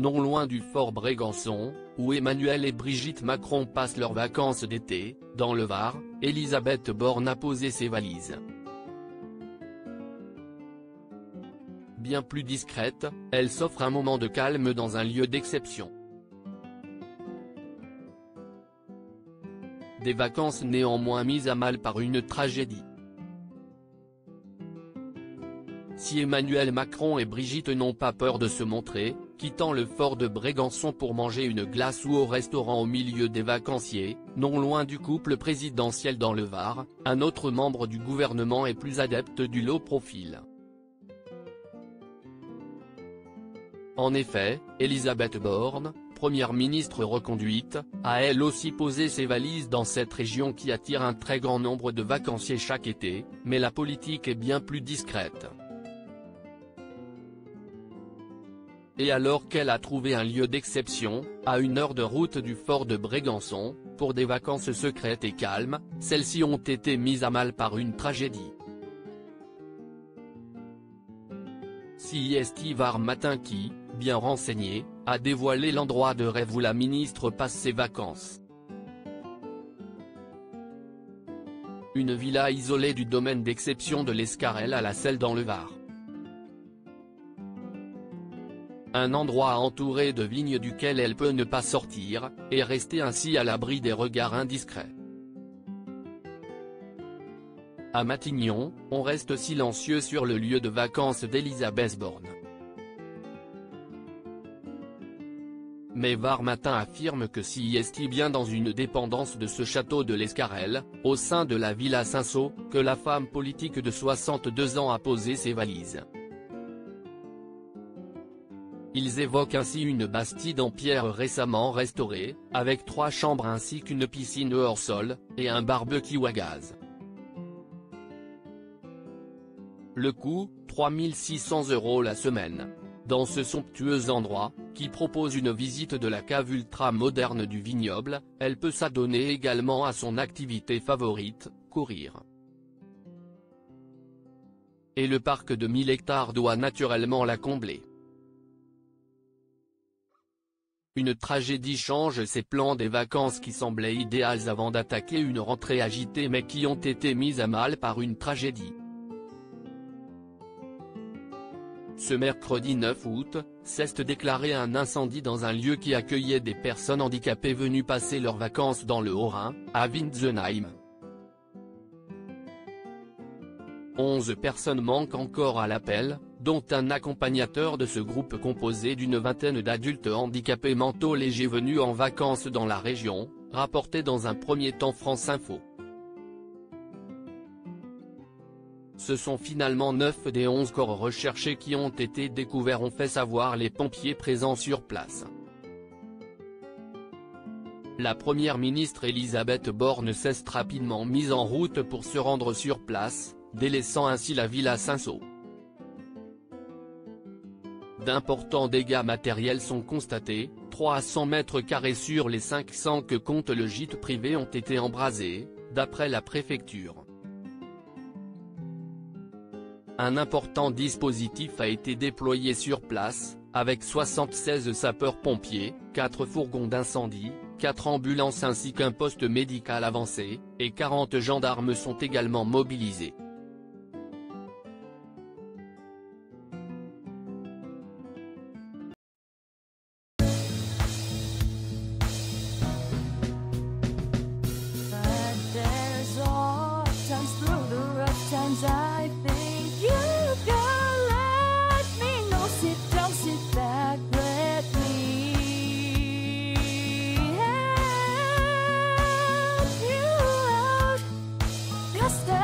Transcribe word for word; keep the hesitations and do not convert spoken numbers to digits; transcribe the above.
non loin du fort Brégançon, où Emmanuel et Brigitte Macron passent leurs vacances d'été. Dans le Var, Elisabeth Borne a posé ses valises. Bien plus discrète, elle s'offre un moment de calme dans un lieu d'exception. Des vacances néanmoins mises à mal par une tragédie. Si Emmanuel Macron et Brigitte n'ont pas peur de se montrer, quittant le fort de Brégançon pour manger une glace ou au restaurant au milieu des vacanciers, non loin du couple présidentiel dans le Var, un autre membre du gouvernement est plus adepte du low profil. En effet, Elisabeth Borne, première ministre reconduite, a elle aussi posé ses valises dans cette région qui attire un très grand nombre de vacanciers chaque été, mais la politique est bien plus discrète. Et alors qu'elle a trouvé un lieu d'exception, à une heure de route du fort de Brégançon, pour des vacances secrètes et calmes, celles-ci ont été mises à mal par une tragédie. C I S T Var Matin qui, bien renseigné, a dévoilé l'endroit de rêve où la ministre passe ses vacances. Une villa isolée du domaine d'exception de l'Escarel à la Selle dans le Var. Un endroit entouré de vignes duquel elle peut ne pas sortir, et rester ainsi à l'abri des regards indiscrets. À Matignon, on reste silencieux sur le lieu de vacances d'Elisabeth Borne. Mais Var Matin affirme que C I S T bien dans une dépendance de ce château de l'Escarel, au sein de la Villa Cinsault, que la femme politique de soixante-deux ans a posé ses valises. Ils évoquent ainsi une bastide en pierre récemment restaurée, avec trois chambres ainsi qu'une piscine hors sol, et un barbecue à gaz. Le coût, trois mille six cents euros la semaine. Dans ce somptueux endroit, qui propose une visite de la cave ultra-moderne du vignoble, elle peut s'adonner également à son activité favorite, courir. Et le parc de mille hectares doit naturellement la combler. Une tragédie change ses plans des vacances qui semblaient idéales avant d'attaquer une rentrée agitée mais qui ont été mises à mal par une tragédie. Ce mercredi neuf août, s'est déclaré un incendie dans un lieu qui accueillait des personnes handicapées venues passer leurs vacances dans le Haut-Rhin, à Wintzenheim. Onze personnes manquent encore à l'appel, dont un accompagnateur de ce groupe composé d'une vingtaine d'adultes handicapés mentaux légers venus en vacances dans la région, rapporté dans un premier temps France Info. Ce sont finalement neuf des onze corps recherchés qui ont été découverts, ont fait savoir les pompiers présents sur place. La première ministre Elisabeth Borne s'est rapidement mise en route pour se rendre sur place, délaissant ainsi la Villa Cinsault. D'importants dégâts matériels sont constatés, trois cents mètres carrés sur les cinq cents que compte le gîte privé ont été embrasés, d'après la préfecture. Un important dispositif a été déployé sur place, avec soixante-seize sapeurs-pompiers, quatre fourgons d'incendie, quatre ambulances ainsi qu'un poste médical avancé, et quarante gendarmes sont également mobilisés. I think you can let me know. Sit down, sit back, let me help you out. Just